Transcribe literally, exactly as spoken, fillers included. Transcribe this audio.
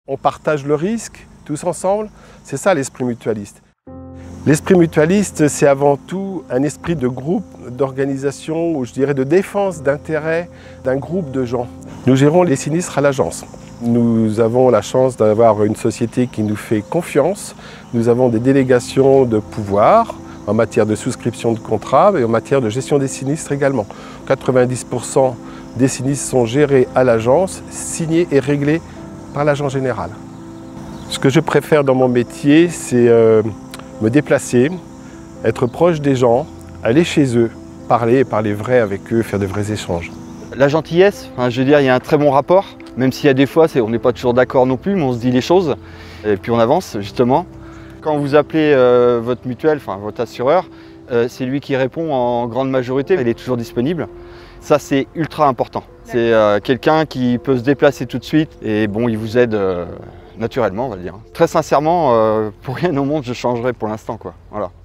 On partage le risque, tous ensemble, c'est ça l'esprit mutualiste. L'esprit mutualiste, c'est avant tout un esprit de groupe, d'organisation, ou je dirais de défense d'intérêts d'un groupe de gens. Nous gérons les sinistres à l'agence. Nous avons la chance d'avoir une société qui nous fait confiance. Nous avons des délégations de pouvoir en matière de souscription de contrats et en matière de gestion des sinistres également. quatre-vingt-dix pour cent des sinistres sont gérés à l'agence, signés et réglés par l'agent général. Ce que je préfère dans mon métier, c'est euh, me déplacer, être proche des gens, aller chez eux, parler, parler vrai avec eux, faire de vrais échanges. La gentillesse, hein, je veux dire, il y a un très bon rapport, même s'il y a des fois, on n'est pas toujours d'accord non plus, mais on se dit les choses, et puis on avance justement. Quand vous appelez euh, votre mutuelle, enfin votre assureur, euh, c'est lui qui répond en grande majorité, il est toujours disponible. Ça, c'est ultra important. C'est euh, quelqu'un qui peut se déplacer tout de suite et bon, il vous aide euh, naturellement, on va dire. Très sincèrement, euh, pour rien au monde, je changerais pour l'instant, quoi. Voilà.